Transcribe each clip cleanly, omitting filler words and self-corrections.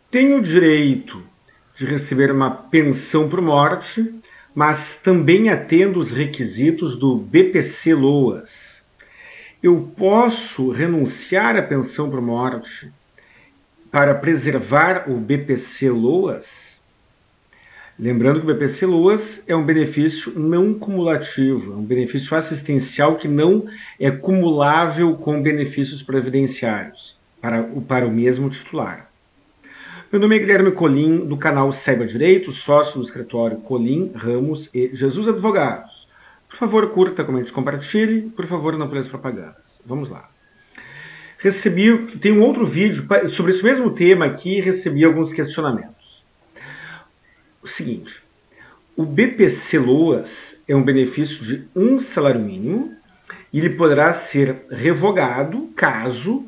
tenho o direito de receber uma pensão por morte, mas também atendo os requisitos do BPC-Loas. Eu posso renunciar à pensão por morte para preservar o BPC-Loas? Lembrando que o BPC-Loas é um benefício não cumulativo, é um benefício assistencial que não é cumulável com benefícios previdenciários para o mesmo titular. Meu nome é Guilherme Colim, do canal Saiba Direito, sócio do escritório Colim, Ramos e Jesus Advogados. Por favor, curta, comente, compartilhe. Por favor, não pule as propagandas. Vamos lá. Tem um outro vídeo sobre esse mesmo tema aqui e recebi alguns questionamentos. O seguinte, o BPC-Loas é um benefício de um salário mínimo e ele poderá ser revogado caso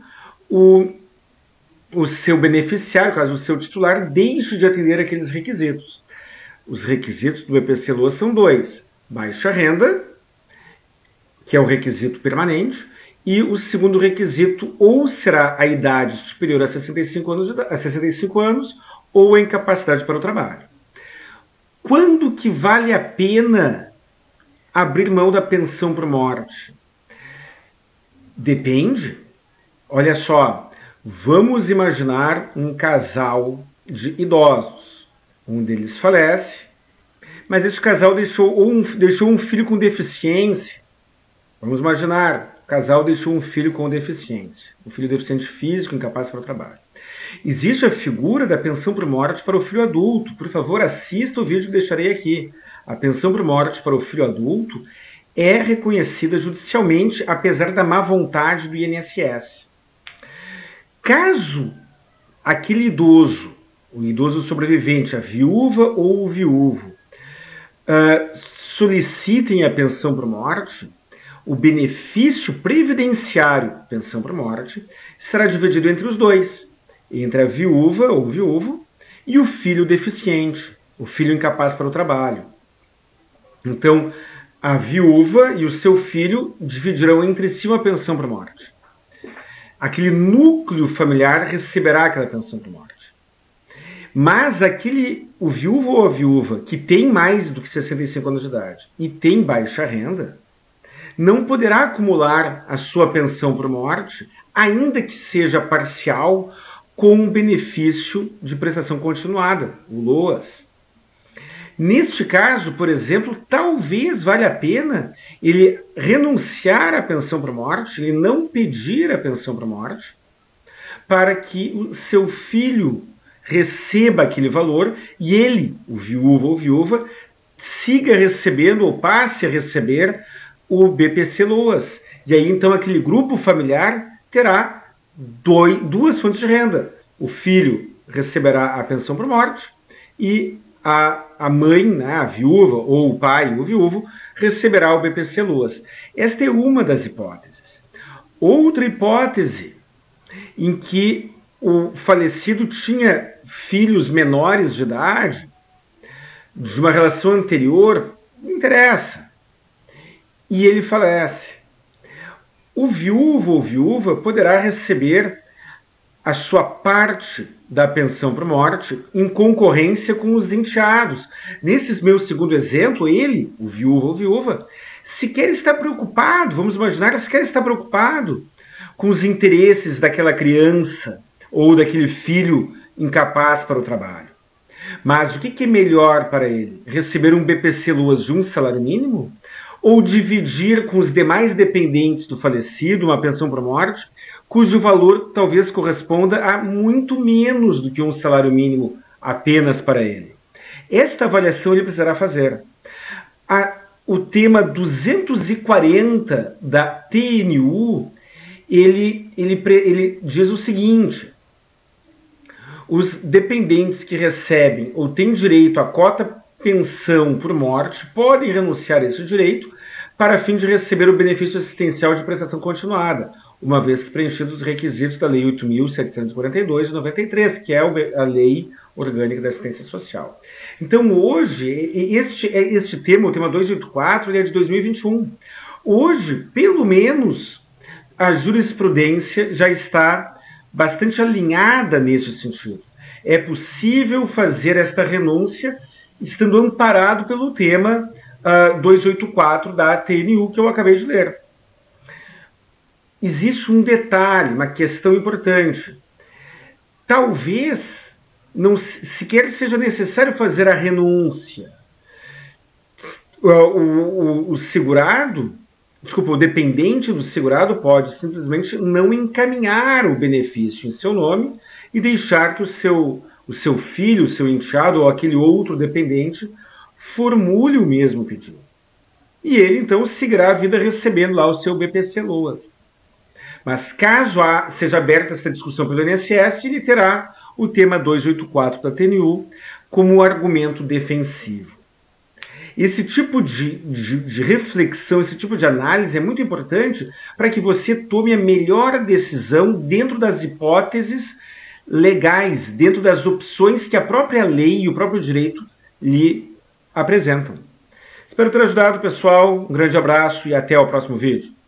o seu beneficiário, caso o seu titular, deixe de atender aqueles requisitos. Os requisitos do BPC-Loas são dois: baixa renda, que é o requisito permanente, e o segundo requisito ou será a idade superior a 65 anos ou a incapacidade para o trabalho. Quando que vale a pena abrir mão da pensão por morte? Depende. Olha só, vamos imaginar um casal de idosos. Um deles falece, mas esse casal deixou um filho com deficiência. Vamos imaginar, o casal deixou um filho com deficiência. Um filho deficiente físico, incapaz para o trabalho. Existe a figura da pensão por morte para o filho adulto. Por favor, assista o vídeo que deixarei aqui. A pensão por morte para o filho adulto é reconhecida judicialmente, apesar da má vontade do INSS. Caso aquele idoso, o idoso sobrevivente, a viúva ou o viúvo, solicitem a pensão por morte, o benefício previdenciário, pensão por morte, será dividido entre os dois, entre a viúva ou viúvo e o filho deficiente, o filho incapaz para o trabalho. Então, a viúva e o seu filho dividirão entre si uma pensão por morte. Aquele núcleo familiar receberá aquela pensão por morte. Mas o viúvo ou a viúva que tem mais do que 65 anos de idade e tem baixa renda, não poderá acumular a sua pensão por morte, ainda que seja parcial, com um benefício de prestação continuada, o LOAS. Neste caso, por exemplo, talvez valha a pena ele renunciar à pensão por morte, ele não pedir a pensão por morte, para que o seu filho receba aquele valor e ele, o viúvo ou viúva, siga recebendo ou passe a receber o BPC-Loas. E aí, então, aquele grupo familiar terá duas fontes de renda. O filho receberá a pensão por morte e a mãe, né, a viúva, ou o pai, o viúvo, receberá o BPC-Loas. Esta é uma das hipóteses. Outra hipótese, em que o falecido tinha filhos menores de idade, de uma relação anterior, não interessa, e ele falece. O viúvo ou viúva poderá receber a sua parte da pensão por morte em concorrência com os enteados. Nesse meu segundo exemplo, ele, o viúvo ou viúva, sequer está preocupado, vamos imaginar, sequer está preocupado com os interesses daquela criança ou daquele filho incapaz para o trabalho. Mas o que é melhor para ele? Receber um BPC-Loas de um salário mínimo? Ou dividir com os demais dependentes do falecido uma pensão por morte, cujo valor talvez corresponda a muito menos do que um salário mínimo apenas para ele? Esta avaliação ele precisará fazer. O tema 240 da TNU, ele diz o seguinte: os dependentes que recebem ou têm direito à cota pensão por morte podem renunciar a esse direito para fim de receber o benefício assistencial de prestação continuada, uma vez que preenchidos os requisitos da Lei 8.742 de 93, que é a Lei Orgânica da Assistência Social. Então, hoje, este tema, o tema 284, ele é de 2021. Hoje, pelo menos, a jurisprudência já está bastante alinhada nesse sentido. É possível fazer esta renúncia estando amparado pelo tema 284 da TNU, que eu acabei de ler. Existe um detalhe, uma questão importante. Talvez não sequer seja necessário fazer a renúncia. O segurado, o dependente do segurado pode simplesmente não encaminhar o benefício em seu nome e deixar que o seu filho, o seu enteado ou aquele outro dependente formule o mesmo pedido. E ele, então, seguirá a vida recebendo lá o seu BPC-LOAS. Mas caso seja aberta essa discussão pelo INSS, ele terá o tema 284 da TNU como argumento defensivo. Esse tipo de reflexão, esse tipo de análise é muito importante para que você tome a melhor decisão dentro das hipóteses legais, dentro das opções que a própria lei e o próprio direito lhe apresentam. Espero ter ajudado, pessoal. Um grande abraço e até o próximo vídeo.